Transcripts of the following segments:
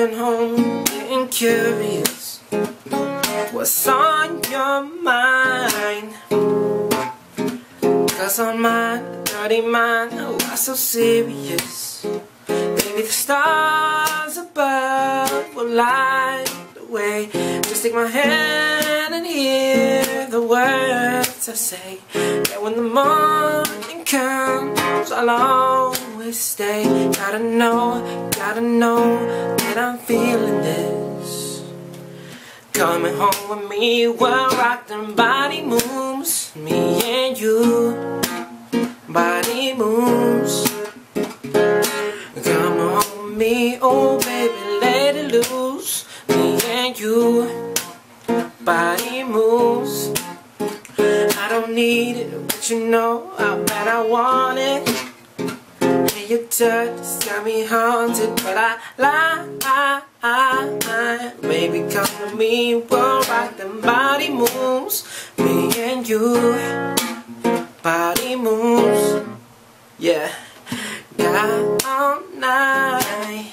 Coming home, getting curious. What's on your mind? Cause on mine, dirty mind, why so serious? Baby, the stars above will light the way. Just take my hand and hear the words I say. Yeah, when the morning comes, I'll always stay. Gotta know that I'm feeling this. Coming home with me, we'll rock them body moves. Me and you, body moves. Come home with me, oh baby, let it loose. Me and you, body moves. I don't need it, but you know how bad I want it. And your touch has got me haunted, but I lie. Baby, come with me, we'll rock them body moves. Me and you, body moves. Yeah, got all night.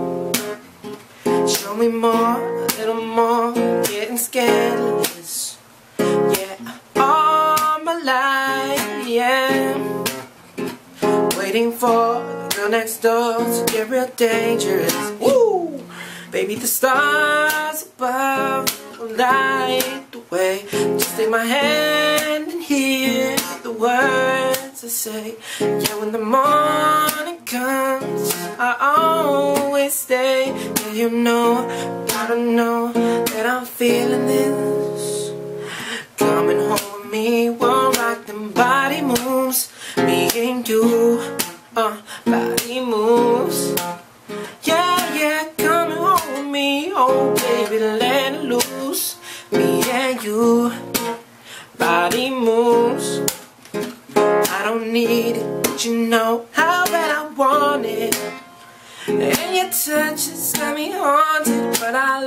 Show me more, a little more, getting scandalous. Yeah, all my life, yeah. Waiting for the girl next door to get real dangerous. Woo! Baby, the stars above will light the way. Just take my hand and hear the words I say. Yeah, when the morning comes, I always stay. Yeah, you know, gotta know that I'm feeling this. Coming home with me, we'll rock them body moves. Me and you, body moves. Yeah, coming home with me, oh baby, let it loose. Me and you, body moves. I don't need it, but you know how bad I want it. And your touch has got me haunted, but I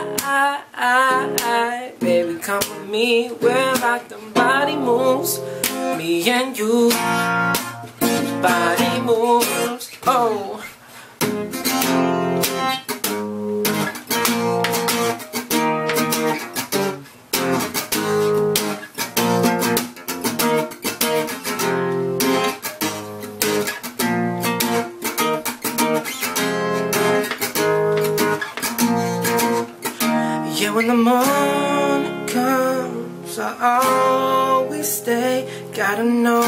lie. Baby, come with me, we'll rock them body moves. Me and you, body moves. Oh. Yeah, when the morning comes, I always stay. Gotta know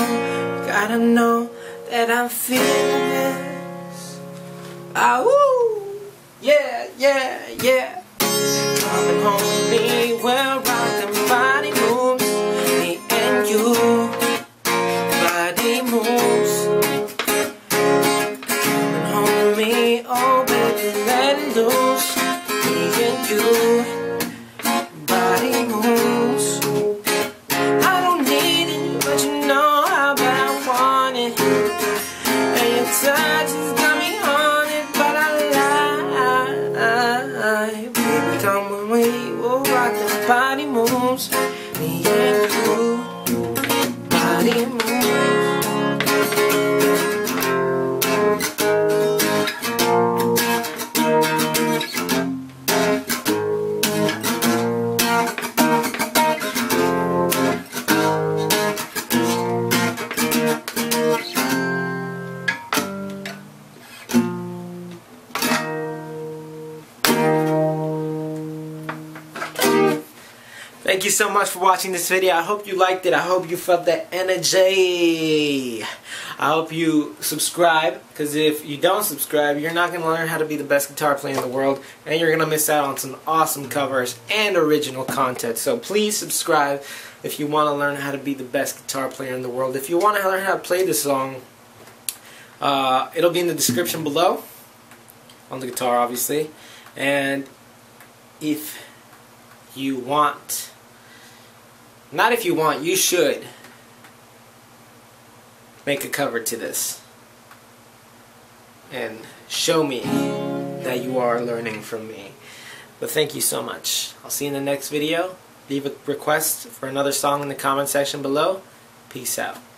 that I'm feeling this. Ah, woo! Yeah. Coming home with me, we'll rock them body moves. Me and you, body moves. Coming home with me, oh baby, let it loose. Me and you, body moves. I don't need it, but you know how bad I want it. And your touch has got me haunted, but I lie. Baby, come with me, we'll rock the body moves. Me and you, body moves. Thank you so much for watching this video. I hope you liked it. I hope you felt the energy. I hope you subscribe, because if you don't subscribe, you're not going to learn how to be the best guitar player in the world, and you're going to miss out on some awesome covers and original content. So please subscribe if you want to learn how to be the best guitar player in the world. If you want to learn how to play this song, it'll be in the description below, on the guitar obviously. And if you want, not if you want, you should make a cover to this and show me that you are learning from me. But thank you so much. I'll see you in the next video. Leave a request for another song in the comment section below. Peace out.